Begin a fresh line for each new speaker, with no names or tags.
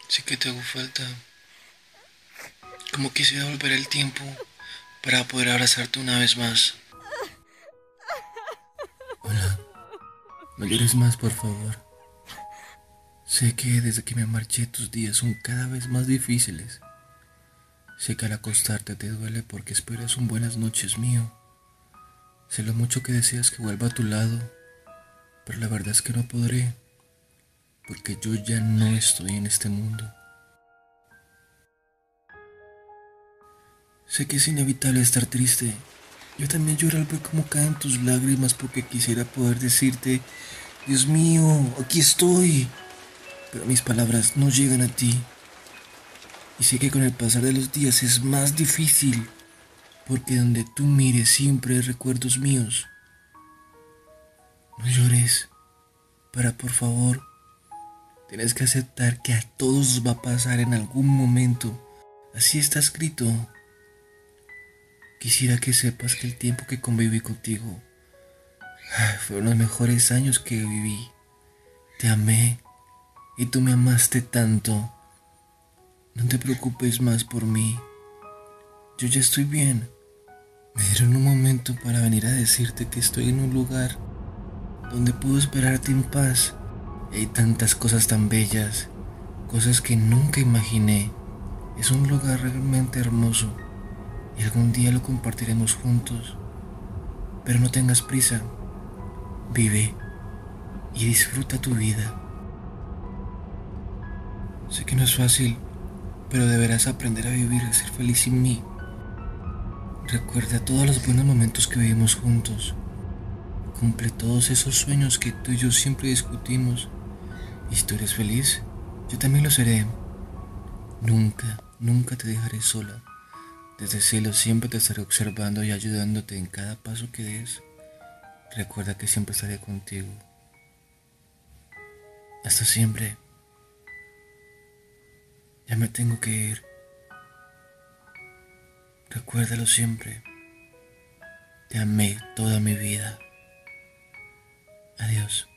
Sí que te hago falta. Como quisiera volver el tiempo para poder abrazarte una vez más. Hola, no llores más, por favor. Sé que desde que me marché tus días son cada vez más difíciles. Sé que al acostarte te duele porque esperas un buenas noches mío. Sé lo mucho que deseas que vuelva a tu lado, pero la verdad es que no podré, porque yo ya no estoy en este mundo. Sé que es inevitable estar triste. Yo también lloro al ver cómo caen tus lágrimas porque quisiera poder decirte, Dios mío, aquí estoy. Pero mis palabras no llegan a ti. Y sé que con el pasar de los días es más difícil, porque donde tú mires siempre hay recuerdos míos. No llores, para por favor. Tienes que aceptar que a todos va a pasar en algún momento. Así está escrito. Quisiera que sepas que el tiempo que conviví contigo fueron los mejores años que viví. Te amé y tú me amaste tanto. No te preocupes más por mí. Yo ya estoy bien. Me dieron un momento para venir a decirte que estoy en un lugar donde puedo esperarte en paz. Y hay tantas cosas tan bellas, cosas que nunca imaginé. Es un lugar realmente hermoso y algún día lo compartiremos juntos. Pero no tengas prisa. Vive y disfruta tu vida. Sé que no es fácil, pero deberás aprender a vivir y ser feliz sin mí. Recuerda todos los buenos momentos que vivimos juntos. Cumple todos esos sueños que tú y yo siempre discutimos. Y si tú eres feliz, yo también lo seré. Nunca, nunca te dejaré sola. Desde el cielo siempre te estaré observando y ayudándote en cada paso que des. Recuerda que siempre estaré contigo. Hasta siempre. Ya me tengo que ir. Recuérdalo siempre. Te amé toda mi vida. Adiós.